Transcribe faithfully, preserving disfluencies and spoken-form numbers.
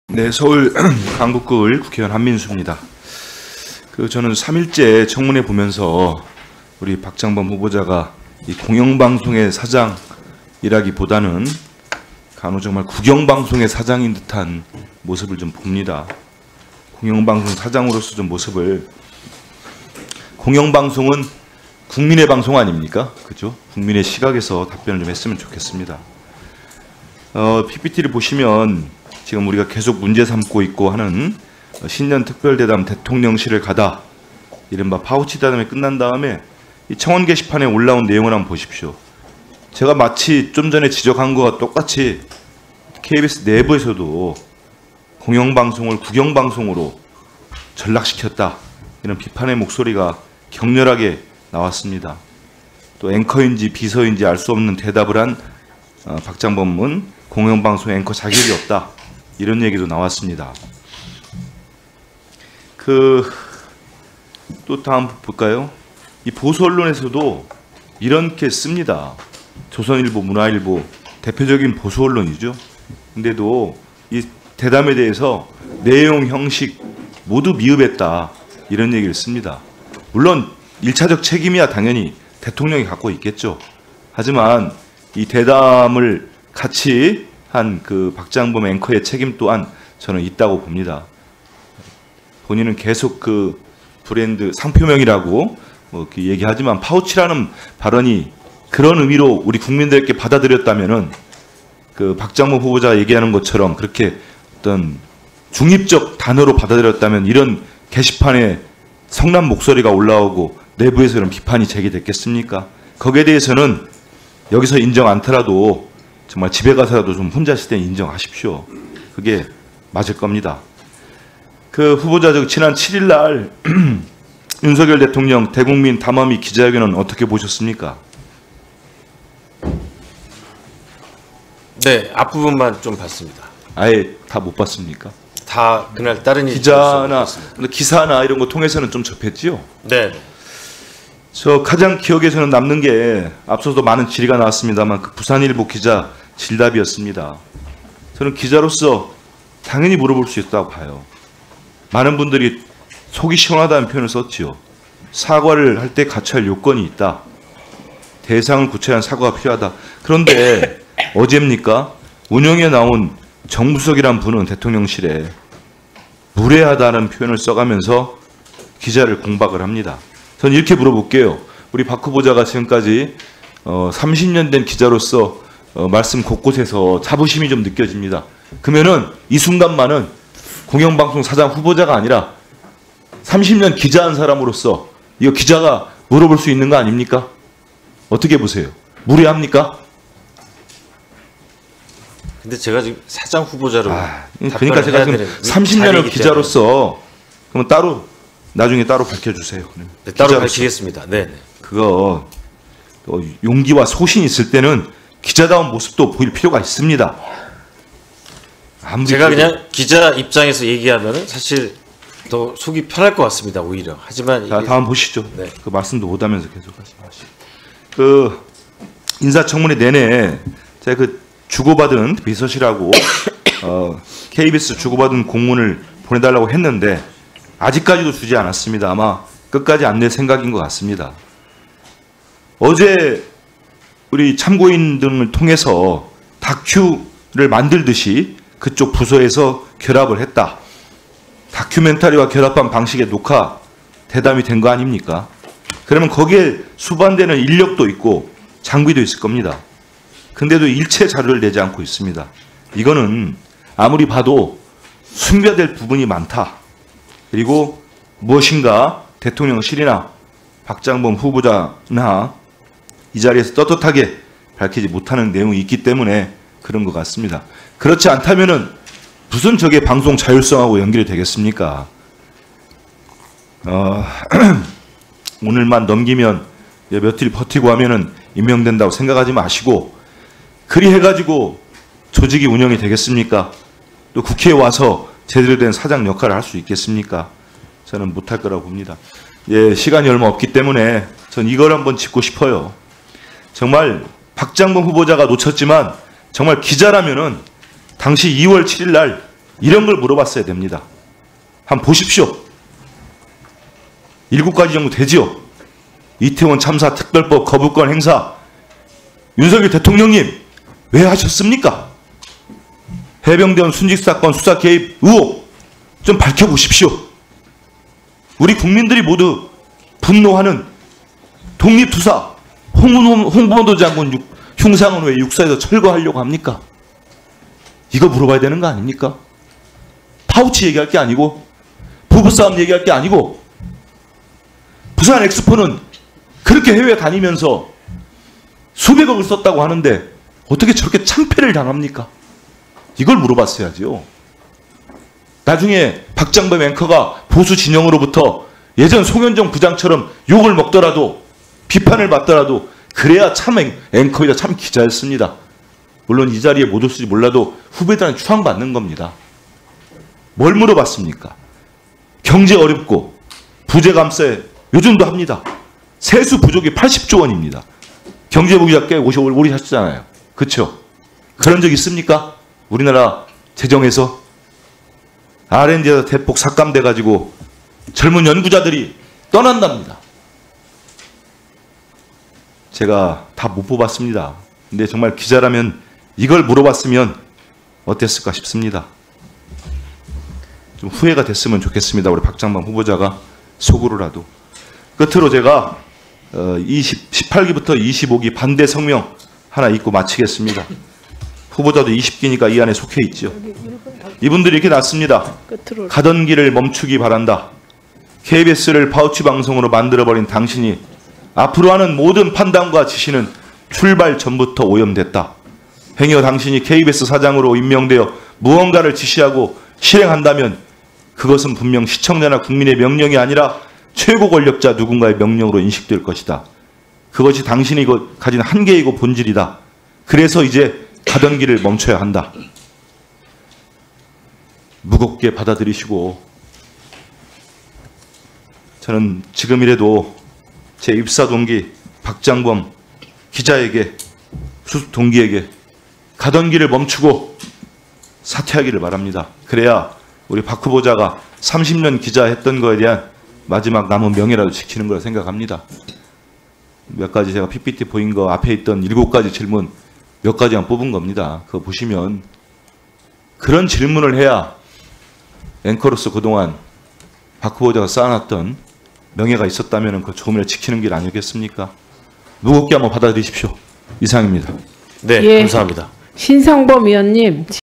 네, 서울 강북구을 국회의원 한민수입니다. 그 저는 삼 일째 청문회 보면서 우리 박장범 후보자가 이 공영방송의 사장이라기보다는 간혹 정말 국영방송의 사장인 듯한 모습을 좀 봅니다. 공영방송 사장으로서 좀 모습을, 공영방송은 국민의 방송 아닙니까? 그죠? 국민의 시각에서 답변을 좀 했으면 좋겠습니다. 어, 피피티를 보시면 지금 우리가 계속 문제 삼고 있고 하는 신년 특별대담 대통령실을 가다, 이른바 파우치 대담이 끝난 다음에 이 청원 게시판에 올라온 내용을 한번 보십시오. 제가 마치 좀 전에 지적한 것과 똑같이 케이비에스 내부에서도 공영방송을 국영방송으로 전락시켰다, 이런 비판의 목소리가 격렬하게 나왔습니다. 또 앵커인지 비서인지 알 수 없는 대답을 한 어, 박장범은 공영방송 앵커 자격이 없다, 이런 얘기도 나왔습니다. 그 또 다음 볼까요? 이 보수 언론에서도 이렇게 씁니다. 조선일보, 문화일보, 대표적인 보수 언론이죠. 근데도 이 대담에 대해서 내용, 형식 모두 미흡했다, 이런 얘기를 씁니다. 물론 일차적 책임이야 당연히 대통령이 갖고 있겠죠. 하지만 이 대담을 같이 한 그 박장범 앵커의 책임 또한 저는 있다고 봅니다. 본인은 계속 그 브랜드 상표명이라고 뭐 이렇게 얘기하지만 파우치라는 발언이 그런 의미로 우리 국민들께 받아들였다면은 그 박장범 후보자 얘기하는 것처럼 그렇게 어떤 중립적 단어로 받아들였다면 이런 게시판에 성난 목소리가 올라오고 내부에서 이런 비판이 제기됐겠습니까? 거기에 대해서는 여기서 인정 않더라도 정말 집에 가서라도 좀 혼자 있을 때 인정하십시오. 그게 맞을 겁니다. 그 후보자 저 지난 칠 일 날 윤석열 대통령 대국민 담화미 기자회견은 어떻게 보셨습니까? 네, 앞부분만 좀 봤습니다. 아예 다 못 봤습니까? 다 그날 다른 일 기자나 기사나 이런 거 통해서는 좀 접했지요? 네. 저 가장 기억에서는 남는 게 앞서도 많은 질의가 나왔습니다만 그 부산일보 기자 질답이었습니다. 저는 기자로서 당연히 물어볼 수 있다고 봐요. 많은 분들이 속이 시원하다는 표현을 썼지요. 사과를 할 때 갖춰야 할 요건이 있다. 대상을 구체화한 사과가 필요하다. 그런데 어제입니까? 운영에 나온 정부석이란 분은 대통령실에 무례하다는 표현을 써가면서 기자를 공박을 합니다. 저는 이렇게 물어볼게요. 우리 박 후보자가 지금까지 어, 삼십 년 된 기자로서 어, 말씀 곳곳에서 자부심이 좀 느껴집니다. 그러면은 이 순간만은 공영방송 사장 후보자가 아니라 삼십 년 기자한 사람으로서 이거 기자가 물어볼 수 있는 거 아닙니까? 어떻게 보세요? 무례합니까? 근데 제가 지금 사장 후보자로 아, 그러니까 제가 지금 삼십 년을 기자로서 그러면 따로 나중에 따로 밝혀주세요. 네, 따로 밝히겠습니다. 네, 네. 그거 용기와 소신이 있을 때는 기자다운 모습도 보일 필요가 있습니다. 제가 그냥 기자 입장에서 얘기하면은 사실 더 속이 편할 것 같습니다. 오히려. 하지만 자, 이게... 다음 보시죠. 네. 그 말씀도 못하면서 계속 하시죠. 그 인사청문회 내내 제가 그 주고받은 비서실하고 어, 케이비에스 주고받은 공문을 보내달라고 했는데 아직까지도 주지 않았습니다. 아마 끝까지 안 낼 생각인 것 같습니다. 어제 우리 참고인 등을 통해서 다큐를 만들듯이 그쪽 부서에서 결합을 했다. 다큐멘터리와 결합한 방식의 녹화 대담이 된 거 아닙니까? 그러면 거기에 수반되는 인력도 있고 장비도 있을 겁니다. 근데도 일체 자료를 내지 않고 있습니다. 이거는 아무리 봐도 숨겨야 부분이 많다. 그리고 무엇인가 대통령실이나 박장범 후보자나 이 자리에서 떳떳하게 밝히지 못하는 내용이 있기 때문에 그런 것 같습니다. 그렇지 않다면은 무슨 저게 방송 자율성하고 연결이 되겠습니까? 어, 오늘만 넘기면 며칠 버티고 하면은 임명된다고 생각하지 마시고, 그리 해가지고 조직이 운영이 되겠습니까? 또 국회에 와서 제대로 된 사장 역할을 할 수 있겠습니까? 저는 못할 거라고 봅니다. 예, 시간이 얼마 없기 때문에 전 이걸 한번 짚고 싶어요. 정말 박장범 후보자가 놓쳤지만 정말 기자라면은 당시 이월 칠일 날 이런 걸 물어봤어야 됩니다. 한번 보십시오. 일곱 가지 정도 되지요. 이태원 참사 특별법 거부권 행사 윤석열 대통령님 왜 하셨습니까? 해병대원 순직사건 수사 개입 의혹 좀 밝혀보십시오. 우리 국민들이 모두 분노하는 독립투사 홍범도 장군 육, 흉상은 왜 육사에서 철거하려고 합니까? 이거 물어봐야 되는 거 아닙니까? 파우치 얘기할 게 아니고 부부싸움 얘기할 게 아니고 부산 엑스포는 그렇게 해외 다니면서 수백억을 썼다고 하는데 어떻게 저렇게 참패를 당합니까? 이걸 물어봤어야지요. 나중에 박장범 앵커가 보수 진영으로부터 예전 송현정 부장처럼 욕을 먹더라도 비판을 받더라도 그래야 참 앵커이다 참 기자였습니다. 물론 이 자리에 못 올지 몰라도 후배들한테 추앙받는 겁니다. 뭘 물어봤습니까? 경제 어렵고 부재 감세 요즘도 합니다. 세수 부족이 팔십조 원입니다. 경제부기자 꽤 오십 오리 하셨잖아요. 그렇죠? 그런 적 있습니까? 우리나라 재정에서 알앤디에서 대폭 삭감돼가지고 젊은 연구자들이 떠난답니다. 제가 다 못 뽑았습니다. 근데 정말 기자라면 이걸 물어봤으면 어땠을까 싶습니다. 좀 후회가 됐으면 좋겠습니다. 우리 박장범 후보자가 속으로라도. 끝으로 제가 어, 십팔 기부터 이십오 기 반대 성명 하나 읽고 마치겠습니다. 후보자도 이십 기니까 이 안에 속해 있죠. 이분들이 이렇게 났습니다. 가던 길을 멈추기 바란다. 케이비에스를 파우치 방송으로 만들어버린 당신이 앞으로 하는 모든 판단과 지시는 출발 전부터 오염됐다. 행여 당신이 케이비에스 사장으로 임명되어 무언가를 지시하고 실행한다면 그것은 분명 시청자나 국민의 명령이 아니라 최고 권력자 누군가의 명령으로 인식될 것이다. 그것이 당신이 가진 한계이고 본질이다. 그래서 이제 가던 길을 멈춰야 한다. 무겁게 받아들이시고 저는 지금이라도 제 입사 동기 박장범 기자에게 수습 동기에게 가던 길을 멈추고 사퇴하기를 바랍니다. 그래야 우리 박 후보자가 삼십 년 기자했던 거에 대한 마지막 남은 명예라도 지키는 거라 생각합니다. 몇 가지 제가 피피티 보인 거 앞에 있던 일곱 가지 질문 몇 가지만 뽑은 겁니다. 그거 보시면 그런 질문을 해야 앵커로서 그동안 박 후보자가 쌓아놨던 명예가 있었다면 그 조문을 지키는 길 아니겠습니까? 무겁게 한번 받아들이십시오. 이상입니다. 네, 예. 감사합니다. 신상범 의원님.